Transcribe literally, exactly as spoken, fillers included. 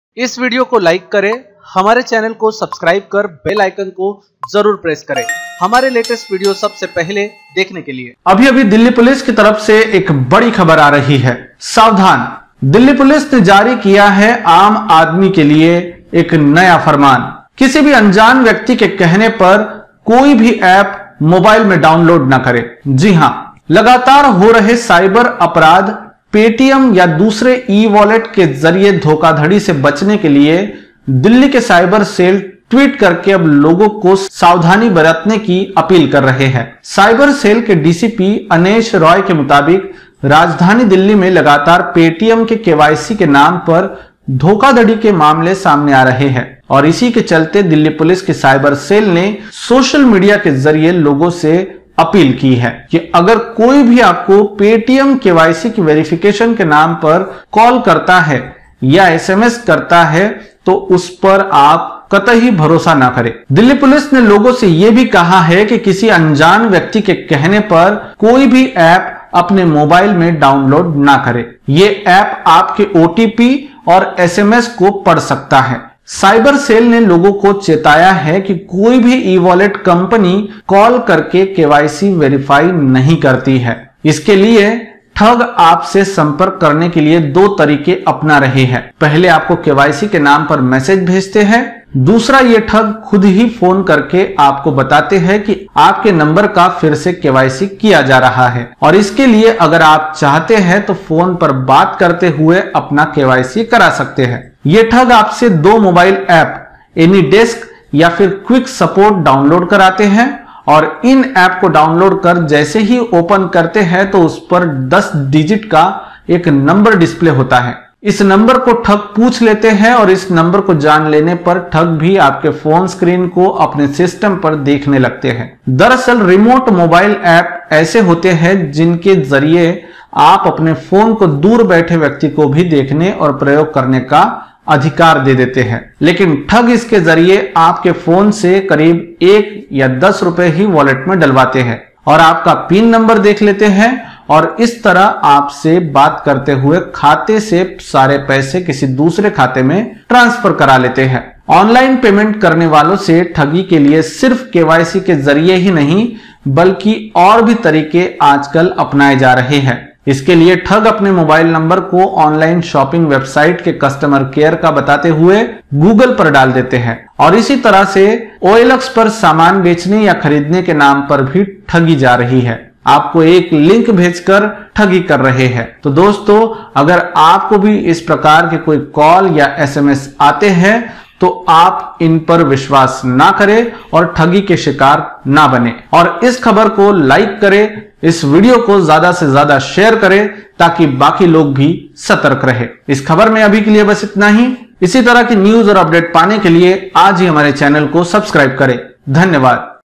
इस वीडियो को लाइक करें, हमारे चैनल को सब्सक्राइब कर बेल आइकन को जरूर प्रेस करें हमारे लेटेस्ट वीडियो सबसे पहले देखने के लिए। अभी अभी दिल्ली पुलिस की तरफ से एक बड़ी खबर आ रही है, सावधान। दिल्ली पुलिस ने जारी किया है आम आदमी के लिए एक नया फरमान। किसी भी अनजान व्यक्ति के कहने पर कोई भी ऐप मोबाइल में डाउनलोड ना करे। जी हां, लगातार हो रहे साइबर अपराध, पेटीएम या दूसरे ई वॉलेट के जरिए धोखाधड़ी से बचने के लिए दिल्ली के साइबर सेल ट्वीट करके अब लोगों को सावधानी बरतने की अपील कर रहे हैं। साइबर सेल के डीसीपी अनेश रॉय के मुताबिक राजधानी दिल्ली में लगातार पेटीएम के केवाईसी के नाम पर धोखाधड़ी के मामले सामने आ रहे हैं और इसी के चलते दिल्ली पुलिस की साइबर सेल ने सोशल मीडिया के जरिए लोगों से अपील की है कि अगर कोई भी आपको पेटीएम केवाईसी की वेरिफिकेशन के नाम पर कॉल करता है या एसएमएस करता है तो उस पर आप कतई भरोसा ना करें। दिल्ली पुलिस ने लोगों से यह भी कहा है कि किसी अनजान व्यक्ति के कहने पर कोई भी ऐप अपने मोबाइल में डाउनलोड ना करें। ये ऐप आपके ओटीपी और एसएमएस को पढ़ सकता है। साइबर सेल ने लोगों को चेताया है कि कोई भी ई वॉलेट कंपनी कॉल करके केवाईसी वेरीफाई नहीं करती है। इसके लिए ठग आपसे संपर्क करने के लिए दो तरीके अपना रहे हैं। पहले आपको केवाईसी के नाम पर मैसेज भेजते हैं, दूसरा ये ठग खुद ही फोन करके आपको बताते हैं कि आपके नंबर का फिर से केवाईसी किया जा रहा है और इसके लिए अगर आप चाहते हैं तो फोन पर बात करते हुए अपना केवाईसी करा सकते हैं। ये ठग आपसे दो मोबाइल ऐप एनी डेस्क या फिर क्विक सपोर्ट डाउनलोड कराते हैं और इन ऐप को डाउनलोड कर जैसे ही ओपन करते हैं तो उस पर दस डिजिट का एक नंबर डिस्प्ले होता है। इस नंबर को ठग पूछ लेते हैं और इस नंबर को जान लेने पर ठग भी आपके फोन स्क्रीन को अपने सिस्टम पर देखने लगते हैं। दरअसल रिमोट मोबाइल ऐप ऐसे होते हैं जिनके जरिए आप अपने फोन को दूर बैठे व्यक्ति को भी देखने और प्रयोग करने का अधिकार दे देते हैं, लेकिन ठग इसके जरिए आपके फोन से करीब एक या दस रुपए ही वॉलेट में डलवाते हैं और आपका पिन नंबर देख लेते हैं और इस तरह आपसे बात करते हुए खाते से सारे पैसे किसी दूसरे खाते में ट्रांसफर करा लेते हैं। ऑनलाइन पेमेंट करने वालों से ठगी के लिए सिर्फ केवाईसी के जरिए ही नहीं बल्कि और भी तरीके आजकल अपनाए जा रहे हैं। इसके लिए ठग अपने मोबाइल नंबर को ऑनलाइन शॉपिंग वेबसाइट के कस्टमर केयर का बताते हुए गूगल पर डाल देते हैं और इसी तरह से ओएलएक्स पर सामान बेचने या खरीदने के नाम पर भी ठगी जा रही है। आपको एक लिंक भेजकर ठगी कर रहे हैं। तो दोस्तों, अगर आपको भी इस प्रकार के कोई कॉल या एसएमएस आते हैं तो आप इन पर विश्वास ना करें और ठगी के शिकार ना बने और इस खबर को लाइक करें, इस वीडियो को ज्यादा से ज्यादा शेयर करें ताकि बाकी लोग भी सतर्क रहे। इस खबर में अभी के लिए बस इतना ही। इसी तरह की न्यूज और अपडेट पाने के लिए आज ही हमारे चैनल को सब्सक्राइब करें। धन्यवाद।